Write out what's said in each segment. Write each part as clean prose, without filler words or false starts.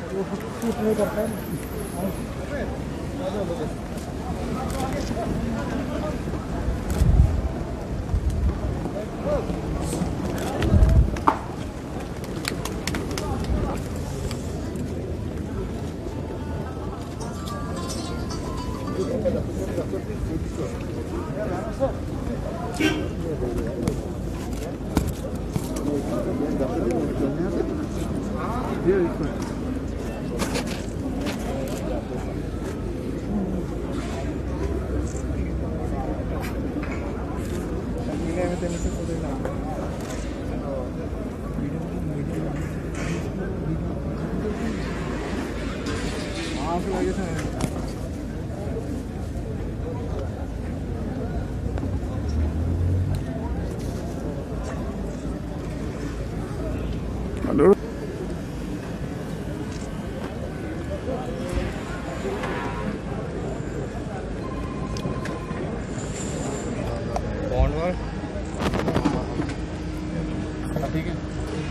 Hello ठीक है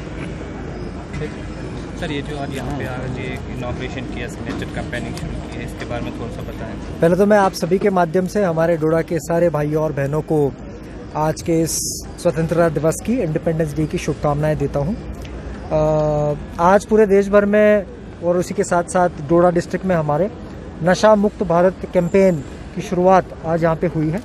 sir, ये जो आज यहाँ पे आज ये इनॉग्रेशन किया, सिग्नेचर कैंपेनिंग शुरू की है, इसके बारे में थोड़ा सा बताएं। पहले तो मैं आप सभी के माध्यम से हमारे डोडा के सारे भाइयों और बहनों को आज के इस स्वतंत्रता दिवस की, इंडिपेंडेंस डे की शुभकामनाएं देता हूं। आज पूरे देश भर में और उसी के साथ साथ डोडा डिस्ट्रिक्ट में हमारे नशा मुक्त भारत कैंपेन की शुरुआत आज यहाँ पे हुई है।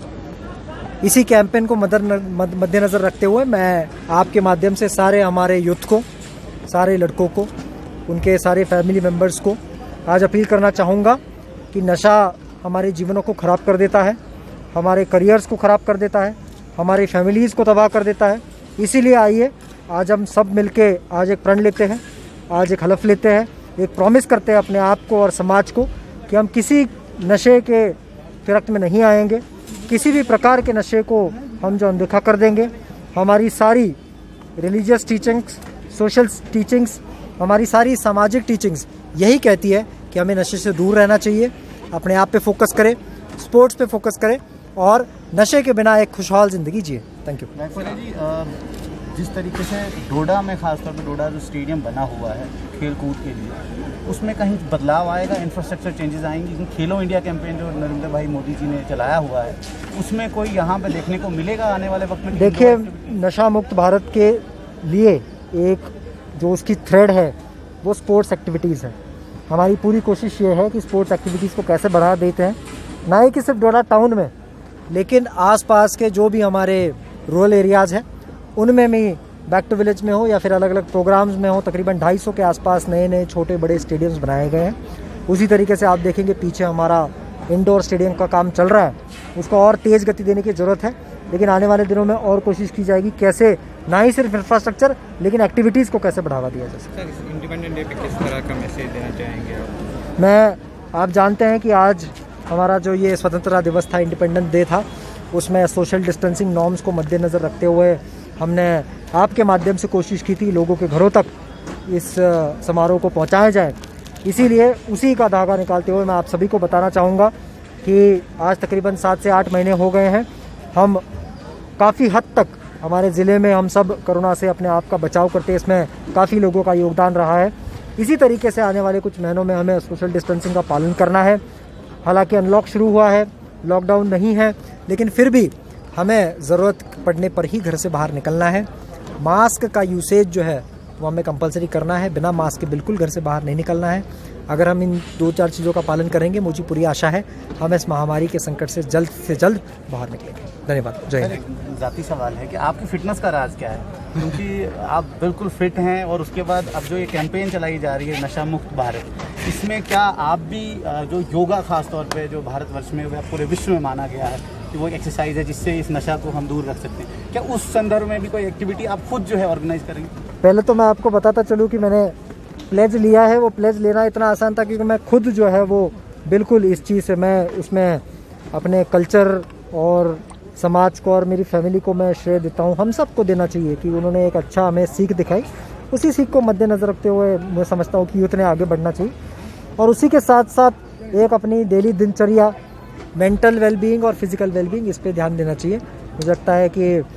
इसी कैंपेन को मद्देनज़र रखते हुए मैं आपके माध्यम से सारे हमारे यूथ को, सारे लड़कों को, उनके सारे फैमिली मेम्बर्स को आज अपील करना चाहूँगा कि नशा हमारे जीवनों को ख़राब कर देता है, हमारे करियर्स को ख़राब कर देता है, हमारी फैमिलीज़ को तबाह कर देता है। इसीलिए आइए आज हम सब मिलके आज एक प्रण लेते हैं, आज एक हलफ लेते हैं, एक प्रॉमिस करते हैं अपने आप को और समाज को कि हम किसी नशे के गिरफ्त में नहीं आएंगे, किसी भी प्रकार के नशे को हम जो अनदेखा कर देंगे। हमारी सारी रिलीजियस टीचिंग्स, सोशल टीचिंग्स, हमारी सारी सामाजिक टीचिंग्स यही कहती है कि हमें नशे से दूर रहना चाहिए, अपने आप पे फोकस करें, स्पोर्ट्स पे फोकस करें और नशे के बिना एक खुशहाल ज़िंदगी जिए। Thank you. जी, जिस तरीके से डोडा में खासतौर पर डोडा जो स्टेडियम बना हुआ है खेल कूद के लिए, उसमें कहीं बदलाव आएगा, इंफ्रास्ट्रक्चर चेंजेस आएंगी? खेलो इंडिया कैंपेन जो नरेंद्र भाई मोदी जी ने चलाया हुआ है, उसमें कोई यहाँ पे देखने को मिलेगा आने वाले वक्त में? देखिए, नशा मुक्त भारत के लिए एक जो उसकी थ्रेड है वो स्पोर्ट्स एक्टिविटीज़ है। हमारी पूरी कोशिश ये है कि स्पोर्ट्स एक्टिविटीज़ को कैसे बढ़ा देते हैं, ना ही कि सिर्फ डोडा टाउन में, लेकिन आसपास के जो भी हमारे रूरल एरियाज़ हैं उनमें भी, बैक टू विलेज में हो या फिर अलग अलग प्रोग्राम्स में हो, तकरीबन 250 के आसपास नए नए छोटे बड़े स्टेडियम्स बनाए गए हैं। उसी तरीके से आप देखेंगे पीछे हमारा इंडोर स्टेडियम का काम चल रहा है, उसको और तेज़ गति देने की ज़रूरत है। लेकिन आने वाले दिनों में और कोशिश की जाएगी कैसे ना ही सिर्फ इंफ्रास्ट्रक्चर लेकिन एक्टिविटीज़ को कैसे बढ़ावा दिया जा सके। सर, इंडिपेंडेंस डे पे किस तरह का मैसेज देना चाहेंगे आप? आप जानते हैं कि आज हमारा जो ये स्वतंत्रता दिवस था, इंडिपेंडेंस डे था, उसमें सोशल डिस्टेंसिंग नॉर्म्स को मद्देनज़र रखते हुए हमने आपके माध्यम से कोशिश की थी लोगों के घरों तक इस समारोह को पहुंचाया जाए। इसीलिए उसी का धागा निकालते हुए मैं आप सभी को बताना चाहूँगा कि आज तकरीबन 7 से 8 महीने हो गए हैं, हम काफ़ी हद तक हमारे ज़िले में हम सब कोरोना से अपने आप का बचाव करते हैं, इसमें काफ़ी लोगों का योगदान रहा है। इसी तरीके से आने वाले कुछ महीनों में हमें सोशल डिस्टेंसिंग का पालन करना है। हालांकि अनलॉक शुरू हुआ है, लॉकडाउन नहीं है, लेकिन फिर भी हमें ज़रूरत पड़ने पर ही घर से बाहर निकलना है। मास्क का यूसेज जो है वो हमें कंपलसरी करना है, बिना मास्क के बिल्कुल घर से बाहर नहीं निकलना है। अगर हम इन 2-4 चीज़ों का पालन करेंगे, मुझे पूरी आशा है हम इस महामारी के संकट से जल्द बाहर निकलेंगे। धन्यवाद। जय हिंद। ज़ाती सवाल है कि आपकी फिटनेस का राज क्या है, क्योंकि आप बिल्कुल फिट हैं और उसके बाद अब जो ये कैंपेन चलाई जा रही है नशा मुक्त भारत, इसमें क्या आप भी जो योगा खास तौर पे जो भारतवर्ष में पूरे विश्व में माना गया है कि वो एक्सरसाइज है जिससे इस नशा को हम दूर रख सकते हैं, क्या उस संदर्भ में भी कोई एक्टिविटी आप खुद जो है ऑर्गेनाइज करेंगे? पहले तो मैं आपको बताता चलूँ कि मैंने प्लेज लिया है। वो प्लेज लेना इतना आसान था क्योंकि मैं खुद जो है वो बिल्कुल इस चीज़ से, मैं उसमें अपने कल्चर और समाज को और मेरी फैमिली को मैं श्रेय देता हूँ। हम सबको देना चाहिए कि उन्होंने एक अच्छा हमें सीख दिखाई, उसी सीख को मद्देनज़र रखते हुए मैं समझता हूँ कि यूथ ने आगे बढ़ना चाहिए और उसी के साथ साथ एक अपनी डेली दिनचर्या, मेंटल वेलबींग और फिज़िकल वेलबींग, इस पे ध्यान देना चाहिए। मुझे लगता है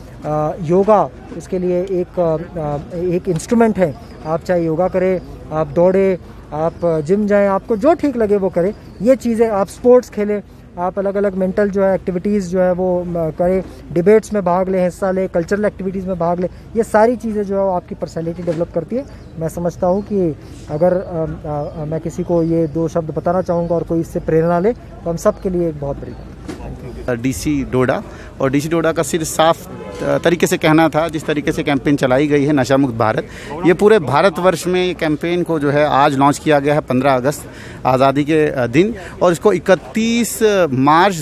कि योगा उसके लिए एक इंस्ट्रूमेंट है। आप चाहे योगा करें, आप दौड़े, आप जिम जाएं, आपको जो ठीक लगे वो करें। ये चीज़ें, आप स्पोर्ट्स खेलें, आप अलग अलग मेंटल जो है एक्टिविटीज़ जो है वो करें, डिबेट्स में भाग लें, हिस्सा लें, कल्चरल एक्टिविटीज़ में भाग लें। ये सारी चीज़ें जो है वो आपकी पर्सनैलिटी डेवलप करती है। मैं समझता हूँ कि अगर मैं किसी को ये 2 शब्द बताना चाहूँगा और कोई इससे प्रेरणा ले तो हम सब के लिए एक बहुत बड़ी बात। डीसी डोडा, और डीसी डोडा का सिर्फ साफ तरीके से कहना था, जिस तरीके से कैंपेन चलाई गई है नशा मुक्त भारत, ये पूरे भारतवर्ष में ये कैंपेन को जो है आज लॉन्च किया गया है 15 अगस्त आज़ादी के दिन, और इसको 31 मार्च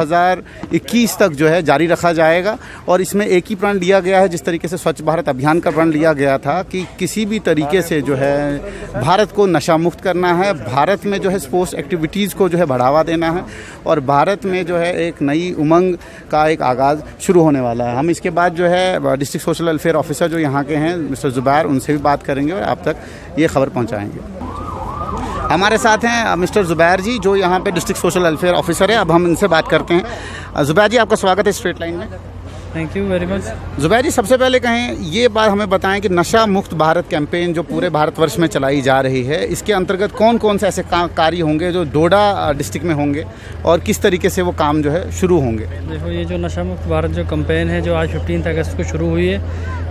2021 तक जो है जारी रखा जाएगा। और इसमें एक ही प्रण लिया गया है, जिस तरीके से स्वच्छ भारत अभियान का प्रण लिया गया था कि किसी भी तरीके से जो है भारत को नशा मुक्त करना है, भारत में जो है स्पोर्ट्स एक्टिविटीज़ को जो है बढ़ावा देना है, और भारत में जो है एक नई उमंग का एक आगाज़ शुरू होने वाला है। हम इसके बाद जो है डिस्ट्रिक्ट सोशल वेलफेयर ऑफिसर जो यहाँ के हैं मिस्टर जुबैर, उनसे भी बात करेंगे और आप तक ये खबर पहुँचाएँगे। हमारे साथ हैं मिस्टर जुबैर जी, जो यहाँ पे डिस्ट्रिक्ट सोशल वेलफेयर ऑफिसर है। अब हम इनसे बात करते हैं। जुबैर जी, आपका स्वागत है स्ट्रेट लाइन में। Thank you very much. Zubair ji, सबसे पहले कहें, ये बात हमें बताएं कि नशा मुक्त भारत कैंपेन जो पूरे भारतवर्ष में चलाई जा रही है, इसके अंतर्गत कौन कौन से ऐसे कार्य होंगे जो डोडा डिस्ट्रिक्ट में होंगे और किस तरीके से वो काम जो है शुरू होंगे? देखो, ये जो नशा मुक्त भारत जो कैंपेन है, जो आज 15 अगस्त को शुरू हुई है,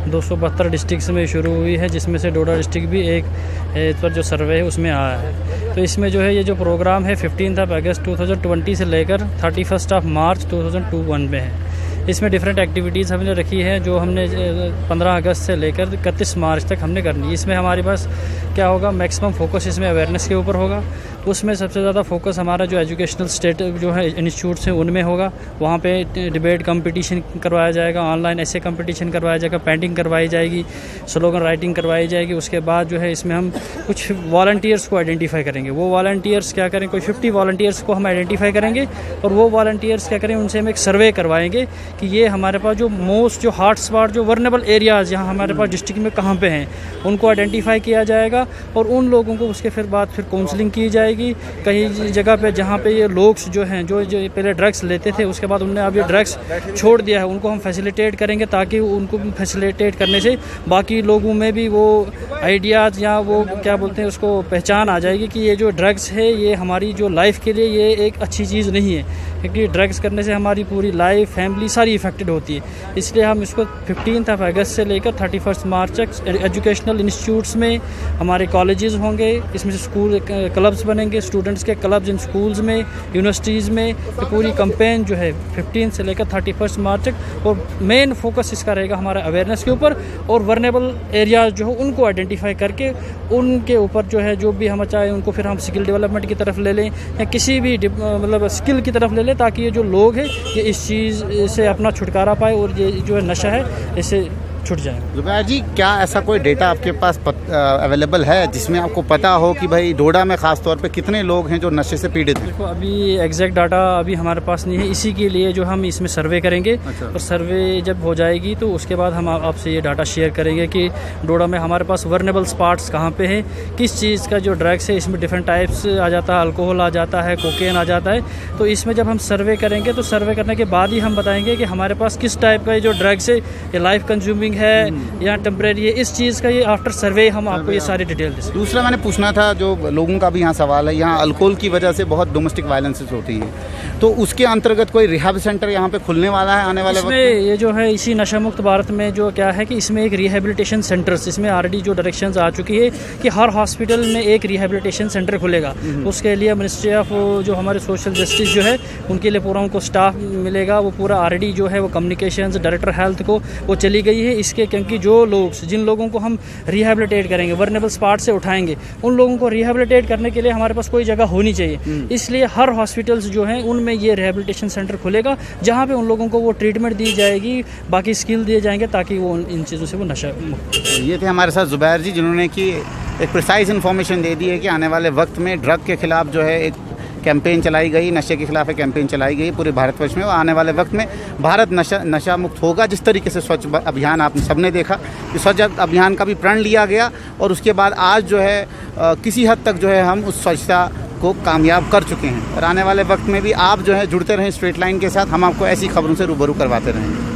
272 डिस्ट्रिक्ट में शुरू हुई है, जिसमें से डोडा डिस्ट्रिक्ट भी एक इस पर जो सर्वे है उसमें आया है। तो इसमें जो है ये जो प्रोग्राम है 15 अगस्त 2020 से लेकर 31 मार्च 2021 में है। इसमें डिफरेंट एक्टिविटीज़ हमने रखी है, जो हमने 15 अगस्त से लेकर 31 मार्च तक हमने करनी है। इसमें हमारे पास क्या होगा, मैक्सिमम फोकस इसमें अवेयरनेस के ऊपर होगा। उसमें सबसे ज़्यादा फोकस हमारा जो एजुकेशनल स्टेट जो है इंस्टीट्यूट्स हैं उनमें होगा। वहाँ पे डिबेट कंपटीशन करवाया जाएगा, ऑनलाइन ऐसे कंपटीशन करवाया जाएगा, पेंटिंग करवाई जाएगी, स्लोगन राइटिंग करवाई जाएगी। उसके बाद जो है इसमें हम कुछ वॉलंटियर्स को आइडेंटिफाई करेंगे। वो वॉलंटियर्स क्या करें, कोई 50 वॉलंटियर्स को हम आइडेंटिफाई करेंगे, और वो वॉलंटियर्स क्या करें, उनसे हम एक सर्वे करवाएंगे कि ये हमारे पास जो मोस्ट जो हॉट स्पॉट जो वर्नेबल एरियाज़ जहाँ हमारे पास डिस्ट्रिक्ट में कहाँ पे हैं, उनको आइडेंटिफाई किया जाएगा, और उन लोगों को उसके फिर बाद फिर काउंसलिंग की जाएगी। कहीं जगह पे जहाँ पे ये लोग जो हैं जो पहले ड्रग्स लेते थे, उसके बाद उनने अब ये ड्रग्स छोड़ दिया है, उनको हम फैसिलिटेट करेंगे, ताकि उनको फैसिलिटेट करने से बाकी लोगों में भी वो आइडियाज़ या वो क्या बोलते हैं उसको पहचान आ जाएगी कि ये जो ड्रग्स है ये हमारी जो लाइफ के लिए ये एक अच्छी चीज़ नहीं है, क्योंकि ड्रग्स करने से हमारी पूरी लाइफ फैमिली सारी इफेक्टेड होती है। इसलिए हम इसको 15 अगस्त से लेकर 31 मार्च तक एजुकेशनल इंस्टीट्यूट्स में हमारे कॉलेजेस होंगे, इसमें से स्कूल क्लब्स बनेंगे, स्टूडेंट्स के क्लब्स इन स्कूल्स में, यूनिवर्सिटीज़ में। तो पूरी कैंपेन जो है 15 से लेकर 31 मार्च तक, और मेन फोकस इसका रहेगा हमारा अवेयरनेस के ऊपर, और वर्नेबल एरियाज जो है उनको आइडेंटिफाई करके उनके ऊपर जो है जो भी हम चाहे उनको फिर हम स्किल डेवलपमेंट की तरफ ले लें, या किसी भी मतलब स्किल की तरफ ले लें, ताकि ये जो लोग हैं ये इस चीज़ से अपना छुटकारा पाए और ये जो है नशा है इससे छूट जाए। जुबैर जी, क्या ऐसा कोई डेटा आपके पास अवेलेबल है जिसमें आपको पता हो कि भाई डोडा में ख़ास तौर पे कितने लोग हैं जो नशे से पीड़ित हैं? देखो, अभी एग्जैक्ट डाटा अभी हमारे पास नहीं है, इसी के लिए जो हम इसमें सर्वे करेंगे। अच्छा। और सर्वे जब हो जाएगी तो उसके बाद हम आपसे ये डाटा शेयर करेंगे कि डोडा में हमारे पास वर्नेबल स्पॉट्स कहाँ पे हैं, किस चीज़ का जो ड्रग्स है, इसमें डिफरेंट टाइप्स आ जाता है, अल्कोहल आ जाता है, कोकेन आ जाता है। तो इसमें जब हम सर्वे करेंगे तो सर्वे करने के बाद ही हम बताएंगे कि हमारे पास किस टाइप का जो ड्रग्स है, ये लाइफ कंज्यूमिंग है या टेम्परेरी है। इस चीज़ का ये आफ्टर सर्वे हम आपको ये सारी डिटेल दें। दूसरा मैंने पूछना था, जो लोगों का भी यहाँ सवाल है, यहाँ अल्कोहल की वजह से बहुत डोमेस्टिक वायलेंसेस होती है, तो उसके अंतर्गत कोई रिहैब सेंटर यहाँ पे खुलने वाला है आने वाले वक्त में? ये जो है इसी नशा मुक्त भारत में जो क्या है कि इसमें एक रिहेबिलिटेशन सेंटर्स, इसमें ऑलरेडी जो डायरेक्शंस आ चुकी है कि हर हॉस्पिटल में एक रिहेबिलिटेशन सेंटर खुलेगा। उसके लिए मिनिस्ट्री ऑफ जो हमारे सोशल जस्टिस जो है उनके लिए पूरा उनको स्टाफ मिलेगा। वो पूरा ऑलरेडी जो है वो कम्युनिकेशन डायरेक्टर हेल्थ को वो चली गई है इसके, क्योंकि जो लोग जिन लोगों को हम रिहेबिलिटेट करेंगे, वर्नेबल स्पॉट से उठाएंगे, उन लोगों को रिहेबिलिटेट करने के लिए हमारे पास कोई जगह होनी चाहिए। इसलिए हर हॉस्पिटल्स जो हैं उनमें ये रिहेबिलिटेशन सेंटर खुलेगा, जहाँ पे उन लोगों को वो ट्रीटमेंट दी जाएगी, बाकी स्किल दिए जाएंगे, ताकि वो इन चीज़ों से वो नशा मुक्त। ये थे हमारे साथ जुबैर जी, जिन्होंने कि एक प्रिसाइज इन्फॉर्मेशन दे दी है कि आने वाले वक्त में ड्रग के खिलाफ जो है एक कैंपेन चलाई गई, नशे के खिलाफ एक कैंपेन चलाई गई पूरे भारतवर्ष में, और आने वाले वक्त में भारत नशा मुक्त होगा। जिस तरीके से स्वच्छ अभियान आपने सबने देखा कि स्वच्छ अभियान का भी प्रण लिया गया, और उसके बाद आज जो है किसी हद तक जो है हम उस स्वच्छता को कामयाब कर चुके हैं, और आने वाले वक्त में भी आप जो है जुड़ते रहें स्ट्रेट लाइन के साथ, हम आपको ऐसी खबरों से रूबरू करवाते रहेंगे।